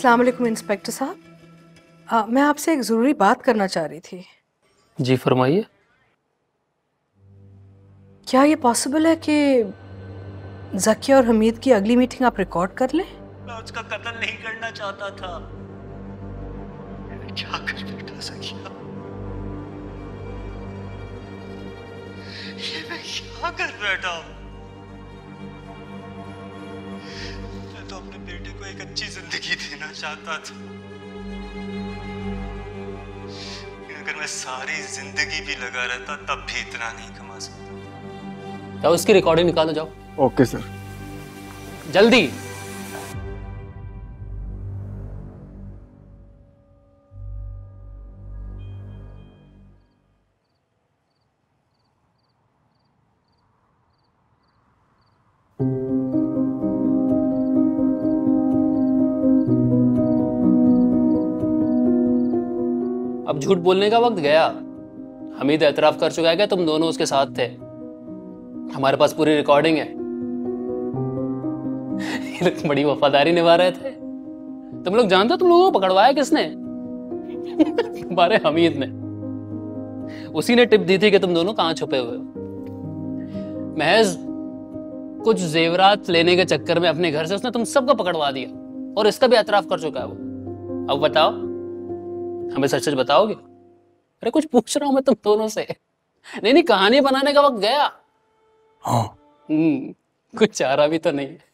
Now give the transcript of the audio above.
अस्सलाम वालेकुम इंस्पेक्टर साहब, मैं आपसे एक ज़रूरी बात करना चाह रही थी। जी फरमाइए। क्या ये पॉसिबल है कि ज़किया और हमीद की अगली मीटिंग आप रिकॉर्ड कर लें? मैं उसका कत्ल नहीं करना चाहता था। क्या कर बैठा ज़किया? ये मैं क्या कर बैठा? मैं तो अपने बेटे को एक अच्छी जिंदगी देना चाहता था। अगर मैं सारी जिंदगी भी लगा रहता तब भी इतना नहीं कमा सकता। जाओ उसकी रिकॉर्डिंग निकालो, जाओ। Okay sir. जल्दी। अब झूठ बोलने का वक्त गया। हमीद एतराफ कर चुका है कि तुम दोनों उसके साथ थे। हमारे पास पूरी रिकॉर्डिंग है। ये लोग बड़ी वफादारी निभा रहे थे। तुम लोग जानते हो तुम लोगों को पकड़वाया किसने? तुम्हारे हमीद ने। उसी ने टिप दी थी कि तुम दोनों कहां छुपे हुए हो। महज कुछ जेवरात लेने के चक्कर में अपने घर से उसने तुम सबको पकड़वा दिया और इसका भी एतराफ कर चुका है वो। अब बताओ, हमें सच सच बताओगे? अरे कुछ पूछ रहा हूं मैं तुम दोनों से। नहीं नहीं, कहानी बनाने का वक्त गया। हाँ। कुछ चारा भी तो नहीं।